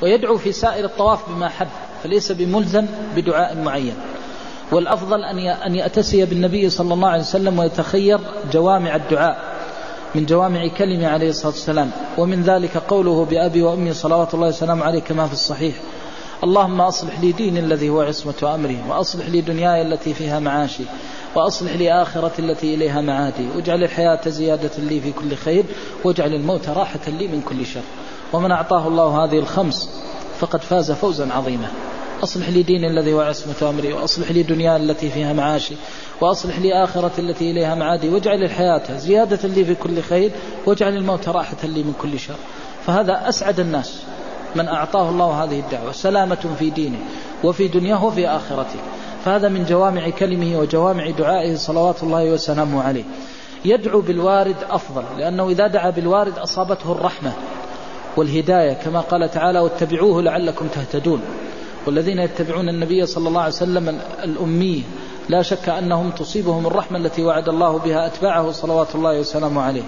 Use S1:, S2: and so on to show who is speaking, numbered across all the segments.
S1: ويدعو في سائر الطواف بما حب، فليس بملزم بدعاء معين. والأفضل أن يأتسي بالنبي صلى الله عليه وسلم ويتخير جوامع الدعاء من جوامع كلمة عليه الصلاة والسلام. ومن ذلك قوله بأبي وأمي صلوات الله وسلامه عليه كما في الصحيح: اللهم أصلح لي ديني الذي هو عصمة أمري، وأصلح لي دنياي التي فيها معاشي، وأصلح لي آخرتي التي إليها معادي، واجعل الحياة زيادة لي في كل خير، واجعل الموت راحة لي من كل شر. ومن أعطاه الله هذه الخمس فقد فاز فوزا عظيما. أصلح لي ديني الذي هو عصمة أمري، وأصلح لي دنياي التي فيها معاشي، وأصلح لي آخرتي التي إليها معادي، واجعل الحياة زيادة لي في كل خير، واجعل الموت راحة لي من كل شر. فهذا أسعد الناس من أعطاه الله هذه الدعوة، سلامة في دينه وفي دنياه وفي آخرته. فهذا من جوامع كلمه وجوامع دعائه صلوات الله وسلامه عليه. يدعو بالوارد أفضل، لأنه إذا دعا بالوارد أصابته الرحمة والهداية، كما قال تعالى: واتبعوه لعلكم تهتدون. والذين يتبعون النبي صلى الله عليه وسلم الأمي لا شك أنهم تصيبهم الرحمة التي وعد الله بها أتباعه صلوات الله وسلامه عليه.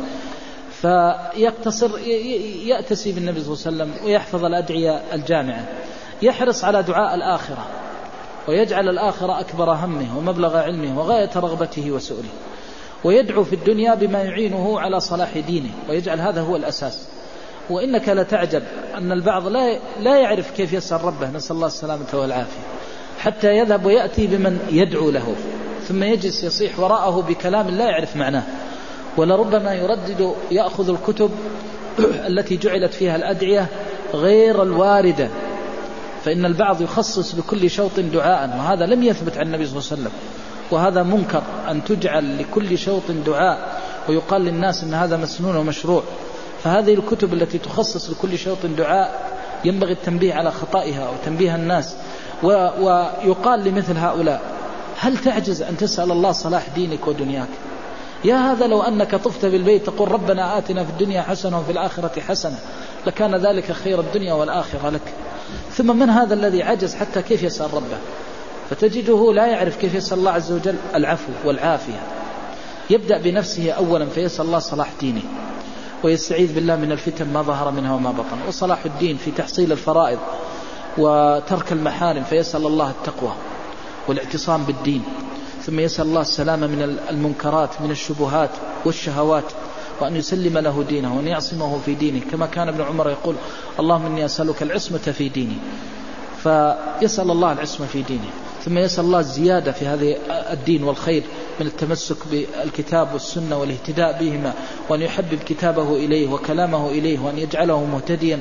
S1: فيقتصر يأتسي بالنبي صلى الله عليه وسلم ويحفظ الأدعية الجامعة، يحرص على دعاء الآخرة، ويجعل الآخرة أكبر همه ومبلغ علمه وغاية رغبته وسؤله، ويدعو في الدنيا بما يعينه على صلاح دينه، ويجعل هذا هو الأساس. وإنك لتعجب أن البعض لا يعرف كيف يسأل ربه، نسأل الله السلامة والعافية، حتى يذهب ويأتي بمن يدعو له، ثم يجلس يصيح وراءه بكلام لا يعرف معناه. ولربما يردد يأخذ الكتب التي جعلت فيها الأدعية غير الواردة، فإن البعض يخصص بكل شوط دعاء، وهذا لم يثبت عن النبي صلى الله عليه وسلم، وهذا منكر أن تجعل لكل شوط دعاء ويقال للناس أن هذا مسنون ومشروع. فهذه الكتب التي تخصص لكل شوط دعاء ينبغي التنبيه على خطئها وتنبيه الناس. ويقال لمثل هؤلاء: هل تعجز أن تسأل الله صلاح دينك ودنياك؟ يا هذا لو أنك طفت بالبيت تقول ربنا آتنا في الدنيا حسنة وفي الآخرة حسنة لكان ذلك خير الدنيا والآخرة لك. ثم من هذا الذي عجز حتى كيف يسأل ربه؟ فتجده لا يعرف كيف يسأل الله عز وجل العفو والعافية. يبدأ بنفسه أولا فيسأل الله صلاح دينه، ويستعيذ بالله من الفتن ما ظهر منها وما بطن، وصلاح الدين في تحصيل الفرائض وترك المحارم، فيسأل الله التقوى والاعتصام بالدين. ثم يسأل الله السلامة من المنكرات من الشبهات والشهوات، وأن يسلم له دينه وأن يعصمه في دينه، كما كان ابن عمر يقول: اللهم إني أسألك العصمة في ديني. فيسأل الله العصمة في دينه. ثم يسأل الله الزيادة في هذا الدين والخير من التمسك بالكتاب والسنة والاهتداء بهما، وأن يحبب كتابه إليه وكلامه إليه، وأن يجعله مهتديا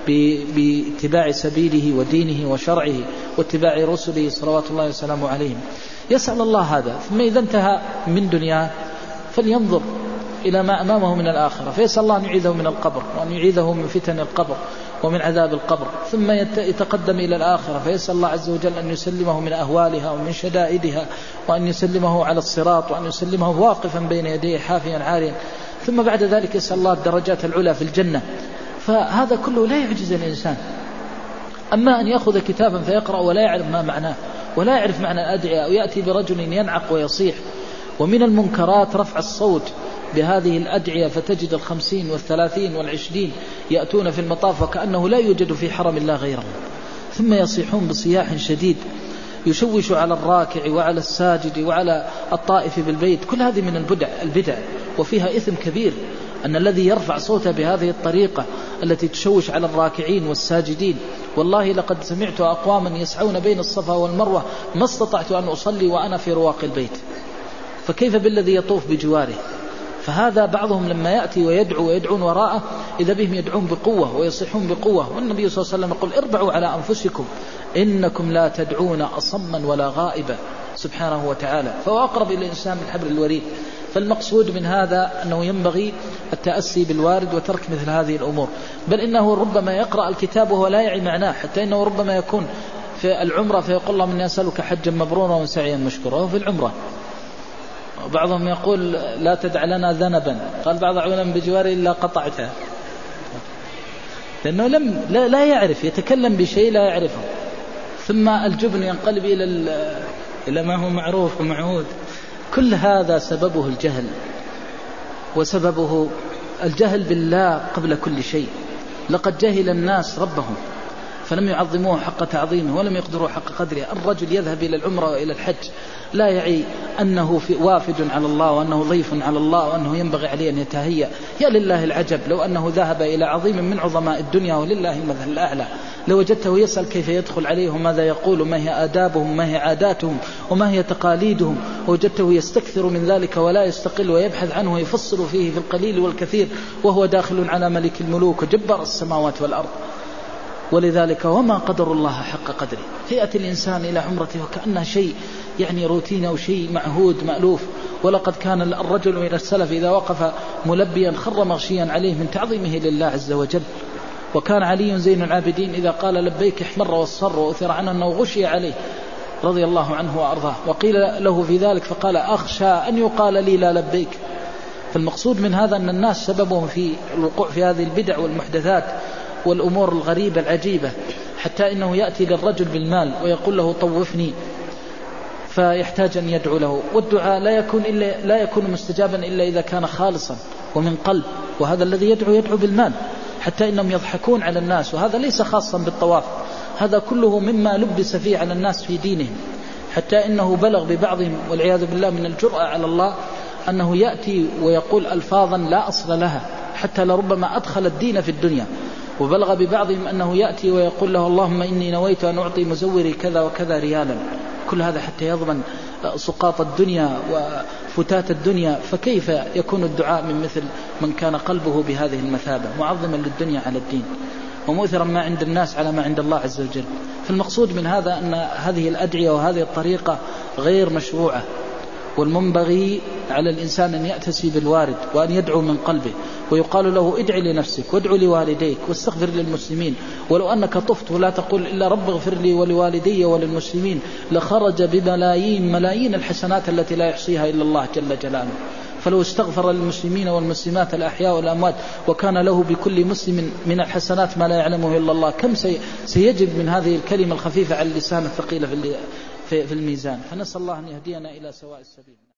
S1: باتباع سبيله ودينه وشرعه واتباع رسله صلوات الله وسلامه عليهم. يسأل الله هذا. ثم إذا انتهى من دنياه فلينظر إلى ما أمامه من الآخرة، فيسأل الله أن يعيذه من القبر، وأن يعيذه من فتن القبر ومن عذاب القبر. ثم يتقدم إلى الآخرة فيسأل الله عز وجل أن يسلمه من أهوالها ومن شدائدها، وأن يسلمه على الصراط، وأن يسلمه واقفا بين يديه حافيا عاريا. ثم بعد ذلك يسأل الله الدرجات العلى في الجنة. فهذا كله لا يعجز الإنسان. أما أن يأخذ كتابا فيقرأ ولا يعرف ما معناه ولا يعرف معنى الأدعية، أو يأتي برجل ينعق ويصيح. ومن المنكرات رفع الصوت بهذه الأدعية، فتجد 50 و30 و20 يأتون في المطاف وكأنه لا يوجد في حرم الله غيره، ثم يصيحون بصياح شديد يشوش على الراكع وعلى الساجد وعلى الطائف بالبيت. كل هذه من البدع وفيها إثم كبير. أن الذي يرفع صوته بهذه الطريقة التي تشوش على الراكعين والساجدين، والله لقد سمعت أقواما يسعون بين الصفا والمروة ما استطعت أن أصلي وأنا في رواق البيت، فكيف بالذي يطوف بجواره؟ فهذا بعضهم لما يأتي ويدعو ويدعون وراءه إذا بهم يدعون بقوة ويصيحون بقوة. والنبي صلى الله عليه وسلم يقول: اربعوا على أنفسكم إنكم لا تدعون أصما ولا غائبا سبحانه وتعالى، فهو أقرب إلى الإنسان من حبل الوريد. فالمقصود من هذا أنه ينبغي التأسي بالوارد وترك مثل هذه الأمور. بل إنه ربما يقرأ الكتاب وهو لا يعي معناه، حتى إنه ربما يكون في العمرة فيقول: اللهم إني أسألك حجا مبرورا وسعيا مشكورا، وهو في العمرة. بعضهم يقول: لا تدع لنا ذنبا، قال بعض العلماء بجواره إلا قطعتها، لأنه لا يعرف، يتكلم بشيء لا يعرفه. ثم الجبن ينقلب إلى ما هو معروف ومعهود. كل هذا سببه الجهل، وسببه الجهل بالله قبل كل شيء. لقد جهل الناس ربهم، فلم يعظموه حق تعظيمه ولم يقدروا حق قدره. الرجل يذهب إلى العمرة وإلى الحج لا يعي أنه وافد على الله وأنه ضيف على الله وأنه ينبغي عليه أن يتهيأ. يا لله العجب لو أنه ذهب إلى عظيم من عظماء الدنيا ولله المثل الأعلى لوجدته يسأل كيف يدخل عليهم، ماذا يقول، وما هي آدابهم، وما هي عاداتهم، وما هي تقاليدهم، وجدته يستكثر من ذلك ولا يستقل ويبحث عنه ويفصل فيه في القليل والكثير وهو داخل على ملك الملوك وجبار السماوات والأرض. ولذلك وما قدر الله حق قدره. فيأتي الإنسان إلى عمرته وكأنه شيء يعني روتين أو شيء معهود مألوف. ولقد كان الرجل من السلف إذا وقف ملبيا خر مغشيا عليه من تعظيمه لله عز وجل. وكان علي زين العابدين إذا قال لبيك احمر واصفر وأثر عنه أنه غشي عليه رضي الله عنه وأرضاه، وقيل له في ذلك فقال أخشى أن يقال لي لا لبيك. فالمقصود من هذا أن الناس سببهم في الوقوع في هذه البدع والمحدثات والأمور الغريبة العجيبة، حتى إنه يأتي للرجل بالمال ويقول له طوفني فيحتاج أن يدعو له. والدعاء لا يكون مستجابا إلا إذا كان خالصا ومن قلب. وهذا الذي يدعو بالمال، حتى إنهم يضحكون على الناس، وهذا ليس خاصا بالطواف، هذا كله مما لبس فيه على الناس في دينهم، حتى إنه بلغ ببعضهم والعياذ بالله من الجرأة على الله أنه يأتي ويقول ألفاظا لا أصل لها حتى لربما أدخل الدين في الدنيا. وبلغ ببعضهم أنه يأتي ويقول له اللهم إني نويت أن أعطي مزوري كذا وكذا ريالا. كل هذا حتى يضمن سقاط الدنيا وفتات الدنيا. فكيف يكون الدعاء من مثل من كان قلبه بهذه المثابة معظما للدنيا على الدين ومؤثرا ما عند الناس على ما عند الله عز وجل. فالمقصود من هذا أن هذه الأدعية وهذه الطريقة غير مشروعة، والمنبغي على الإنسان أن يأتسي بالوارد وأن يدعو من قلبه. ويقال له ادعي لنفسك وادعو لوالديك واستغفر للمسلمين، ولو أنك طفت ولا تقول إلا رب اغفر لي ولوالدي وللمسلمين لخرج بملايين الحسنات التي لا يحصيها إلا الله جل جلاله. فلو استغفر للمسلمين والمسلمات الأحياء والأموات وكان له بكل مسلم من الحسنات ما لا يعلمه إلا الله، كم سيجد من هذه الكلمة الخفيفة على اللسان الثقيلة في الميزان. فنسأل الله أن يهدينا إلى سواء السبيل.